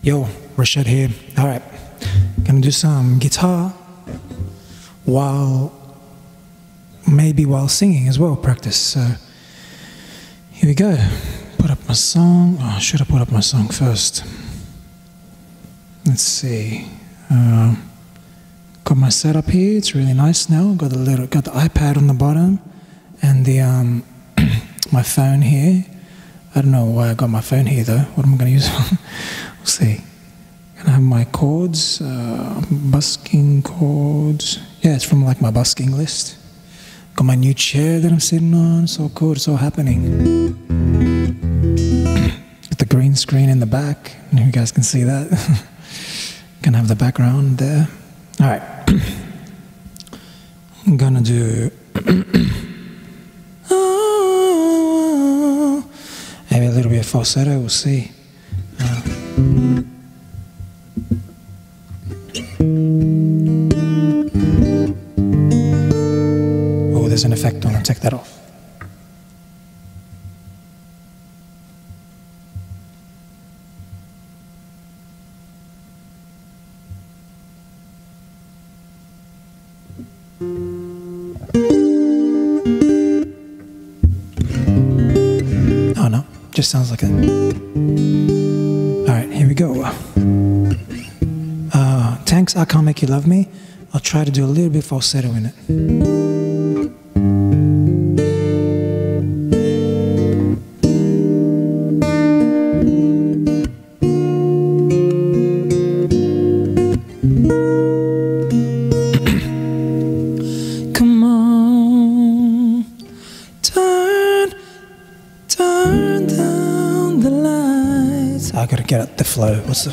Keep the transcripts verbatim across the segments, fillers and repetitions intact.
Yo, Rashad here. All right, gonna do some guitar while, maybe while singing as well, practice. So here we go. Put up my song. Oh, should I put up my song first? Let's see. Uh, got my setup here. It's really nice now. Got the little, got the iPad on the bottom, and the um, my phone here. I don't know why I got my phone here though. What am I gonna use? We'll see. Gonna have my chords, uh, busking chords. Yeah, it's from like my busking list. Got my new chair that I'm sitting on. So cool. It's all happening. Got the green screen in the back. I don't know if you guys can see that. Gonna have the background there. All right. I'm gonna do. oh, maybe a little bit of falsetto. We'll see. Uh, oh, there's an effect on it. Take that off. Oh no, just sounds like it. Alright, here we go. Uh, Tanks, I Can't Make You Love Me. I'll try to do a little bit falsetto in it. Come on, turn, turn down the lights. I gotta get at the flow. What's the...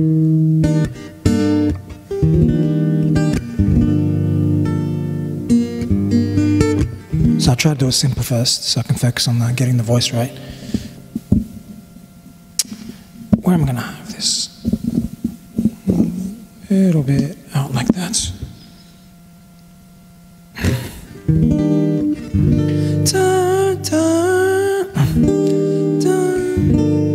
So I'll try to do it simple first so I can focus on uh, getting the voice right. Where am I gonna have this? A little bit out like that. Turn, turn, turn.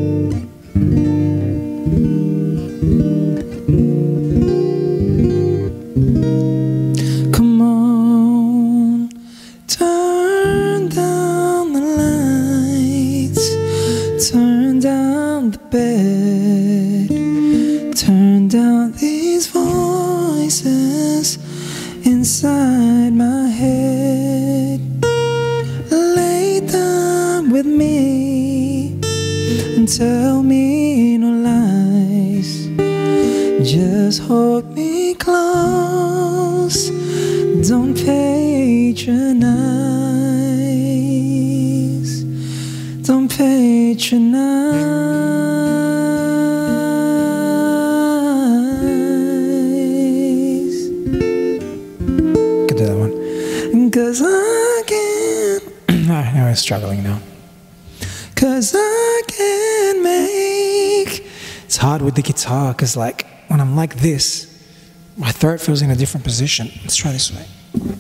Come on, turn down the lights, turn down the bed, turn down these voices inside my head. Lay down with me and tell me no lies. Just hold me close, don't patronize, don't patronize. Could do that one. Cause I can. Alright, now I'm struggling now. Cause I can make. It's hard with the guitar because, like, when I'm like this, my throat feels in a different position. Let's try this way.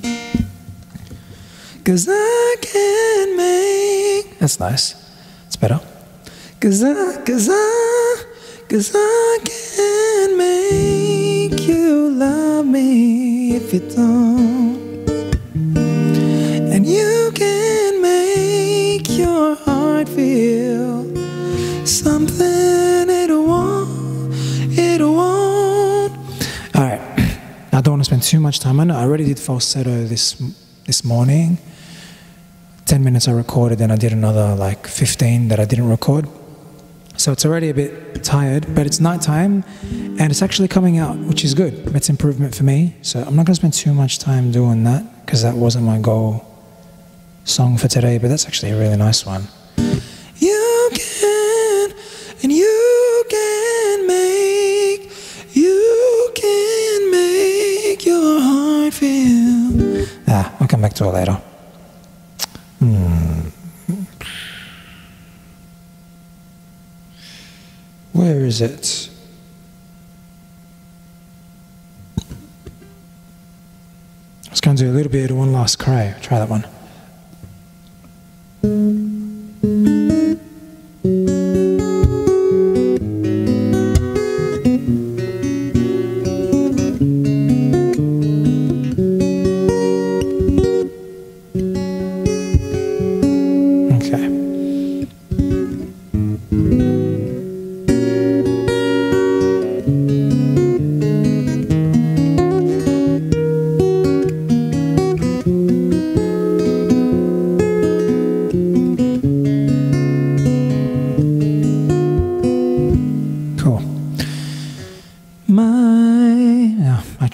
Cause I can make. That's nice. It's better. Cause I, cause I, cause I can make you love me if you don't. And you can make your heart feel something it won't, it won't. All right, I don't want to spend too much time on it. I already did falsetto this this morning. ten minutes I recorded, and I did another like fifteen that I didn't record. So it's already a bit tired, but it's nighttime and it's actually coming out, which is good. It's improvement for me. So I'm not going to spend too much time doing that because that wasn't my goal song for today, but that's actually a really nice one. You can, and you can make, you can make your heart feel. Ah, I'll come back to it later. Hmm. Where is it? I was going to do a little bit of One Last Cry. Try that one.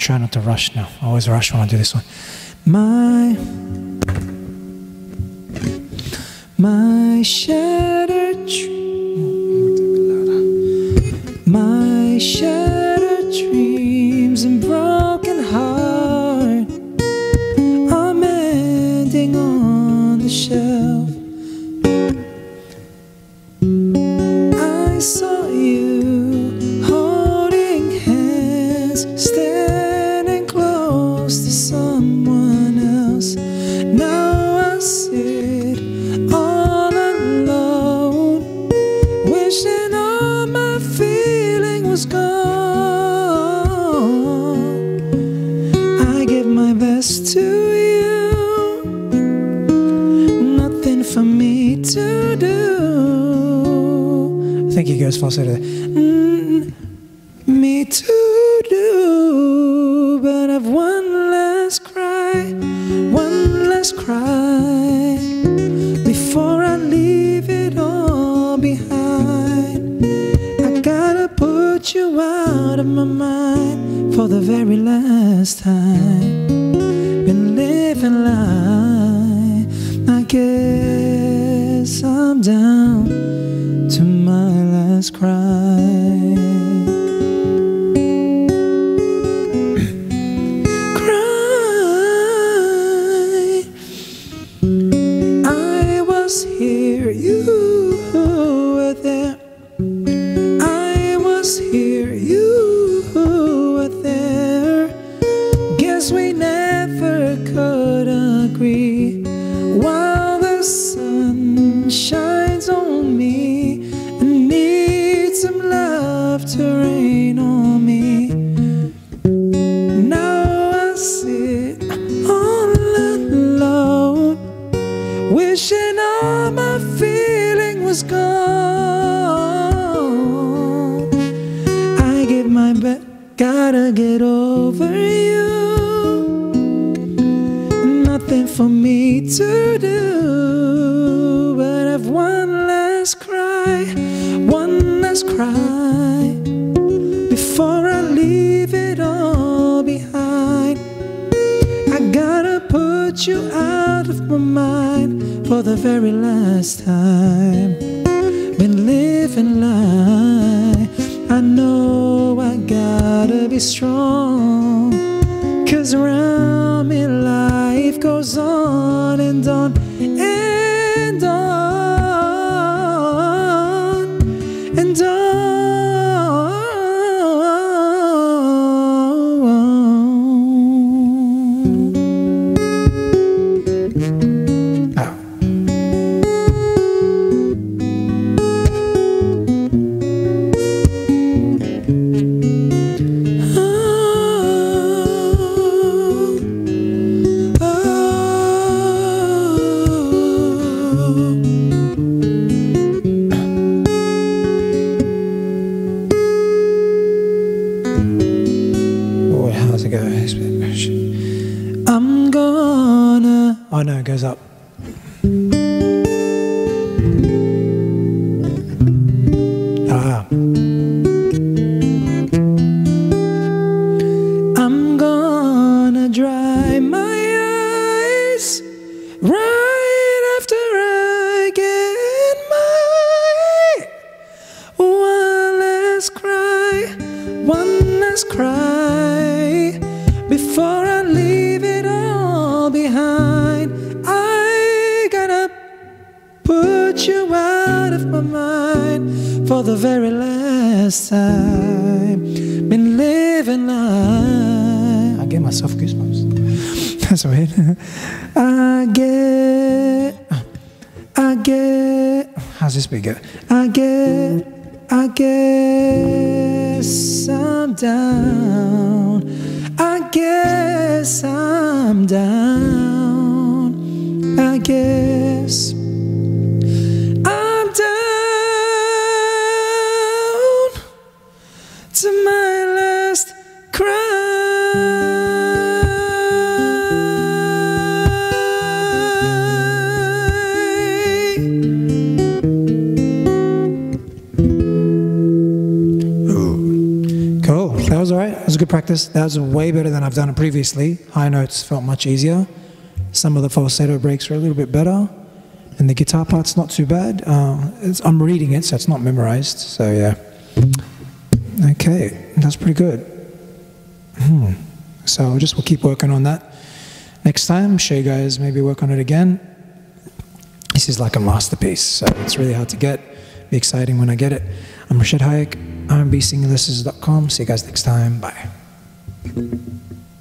try not to rush now. I always rush when I do this one. My, my shattered dream, my shattered dreams and broken heart are mending on the shelf. I saw you holding hands, standing close to someone else. Now I sit all alone, wishing all my feeling was gone. I give my best to you, nothing for me to do. I think he goes faster to mm, me to do, but I've one last cry, one last cry before I leave it all behind. I gotta put you out of my mind for the very last time. Been living life, I guess I'm down to my last cry. Cry. I was here, you were there. I was here, you were there. Guess we never could agree. While the sun shines on me, I need some love to rain on me. Now I sit all alone, wishing all my feeling was gone. I give my best, gotta get over you, nothing for me to do, but I've one last cry, one last cry before I leave it all behind. I gotta put you out of my mind for the very last time. Been living life, I know I gotta be strong, 'cause around me life goes on and on and on and on. Oh. How's it go? I'm gonna. Oh no, it goes up. Ah. I'm gonna dry my eyes right after I get my one last cry, one last cry before I leave it all behind. I gotta put you out of my mind for the very last time. Been living life. I get myself goosebumps. That's weird. I get, I get. How's this bit go? I get, I guess I'm down. I guess I'm down. I guess I'm down to my last cry. Ooh, cool. That was all right. It was a good practice. That was way better than I've done it previously. High notes felt much easier. Some of the falsetto breaks were a little bit better. And the guitar part's not too bad. Uh, it's, I'm reading it, so it's not memorized. So yeah. Okay, that's pretty good. Hmm. So just we'll keep working on that. Next time, show you guys, maybe work on it again. This is like a masterpiece, so it's really hard to get. Be exciting when I get it. I'm Rashid Hayek, R and B Singing Lessons dot com. See you guys next time. Bye.